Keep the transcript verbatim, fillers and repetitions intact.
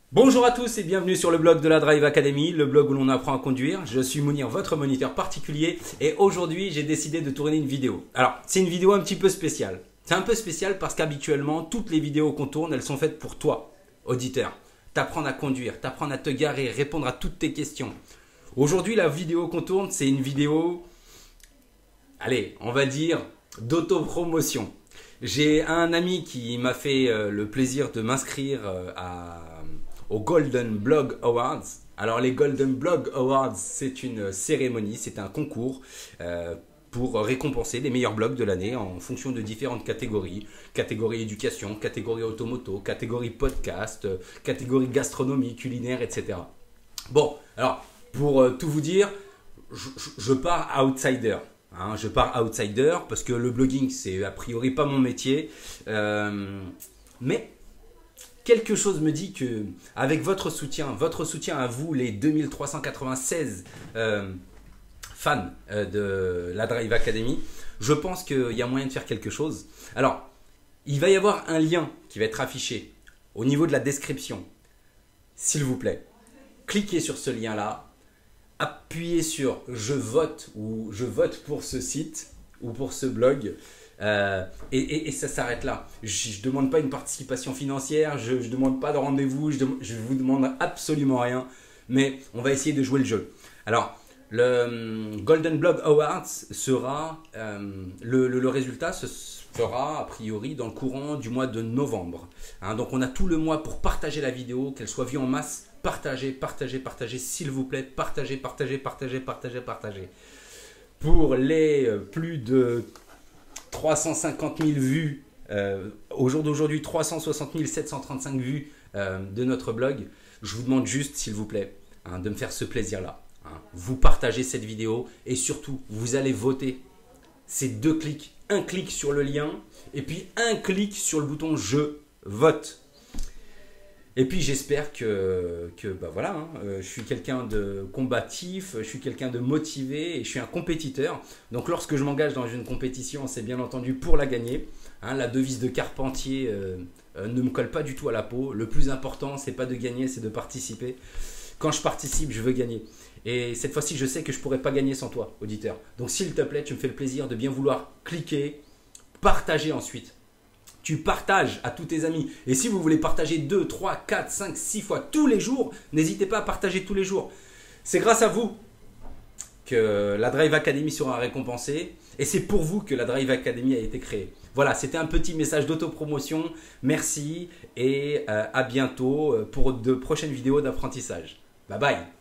Bonjour à tous et bienvenue sur le blog de la Drive Academy, le blog où l'on apprend à conduire. Je suis Mounir, votre moniteur particulier, et aujourd'hui j'ai décidé de tourner une vidéo. Alors, c'est une vidéo un petit peu spéciale. C'est un peu spécial parce qu'habituellement, toutes les vidéos qu'on tourne, elles sont faites pour toi, auditeur. T'apprendre à conduire, t'apprendre à te garer, répondre à toutes tes questions. Aujourd'hui, la vidéo qu'on tourne, c'est une vidéo, allez, on va dire, d'autopromotion. J'ai un ami qui m'a fait euh, le plaisir de m'inscrire euh, à... aux Golden Blog Awards. Alors les Golden Blog Awards, c'est une cérémonie, c'est un concours euh, pour récompenser les meilleurs blogs de l'année en fonction de différentes catégories. Catégorie éducation, catégorie automoto, catégorie podcast, euh, catégorie gastronomie, culinaire, et cetera. Bon, alors pour euh, tout vous dire, je, je, je pars outsider. Hein, je pars outsider parce que le blogging, c'est a priori pas mon métier. Euh, mais... quelque chose me dit que avec votre soutien, votre soutien à vous, les deux mille trois cent quatre-vingt-seize euh, fans euh, de la Drive Academy, je pense qu'il y a moyen de faire quelque chose. Alors, il va y avoir un lien qui va être affiché au niveau de la description. S'il vous plaît, cliquez sur ce lien-là, appuyez sur « Je vote » ou « Je vote pour ce site » ou pour ce blog. Euh, et, et, et ça s'arrête là. Je ne demande pas une participation financière, je ne demande pas de rendez-vous, je ne vous demande absolument rien, mais on va essayer de jouer le jeu. Alors, le Golden Blog Awards sera, euh, le, le, le résultat se fera a priori dans le courant du mois de novembre. Hein, donc on a tout le mois pour partager la vidéo, qu'elle soit vue en masse. Partagez, partagez, partagez, s'il vous plaît, partagez, partagez, partagez, partagez, partagez. Pour les euh, plus de trois cent cinquante mille vues, euh, au jour d'aujourd'hui trois cent soixante mille sept cent trente-cinq vues euh, de notre blog, je vous demande juste, s'il vous plaît, hein, de me faire ce plaisir-là. Hein. Vous partagez cette vidéo et surtout, vous allez voter. C'est deux clics, un clic sur le lien et puis un clic sur le bouton « Je vote ». Et puis j'espère que, que bah voilà, hein, euh, je suis quelqu'un de combatif, je suis quelqu'un de motivé et je suis un compétiteur. Donc lorsque je m'engage dans une compétition, c'est bien entendu pour la gagner. Hein, la devise de Carpentier euh, euh, ne me colle pas du tout à la peau. Le plus important, c'est pas de gagner, c'est de participer. Quand je participe, je veux gagner. Et cette fois-ci, je sais que je ne pourrais pas gagner sans toi, auditeur. Donc s'il te plaît, tu me fais le plaisir de bien vouloir cliquer, partager ensuite. Tu partages à tous tes amis. Et si vous voulez partager deux, trois, quatre, cinq, six fois tous les jours, n'hésitez pas à partager tous les jours. C'est grâce à vous que la Drive Academy sera récompensée. Et c'est pour vous que la Drive Academy a été créée. Voilà, c'était un petit message d'autopromotion. Merci et euh, à bientôt pour de prochaines vidéos d'apprentissage. Bye bye.